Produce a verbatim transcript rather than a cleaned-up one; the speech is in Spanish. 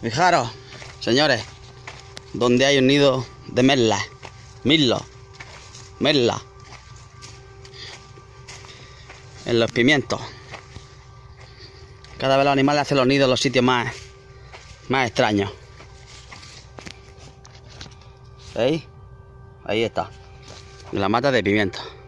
Fijaros, señores, donde hay un nido de merla, mirlo, merla, en los pimientos. Cada vez los animales hacen los nidos en los sitios más, más extraños. ¿Veis? Ahí está, en la mata de pimiento.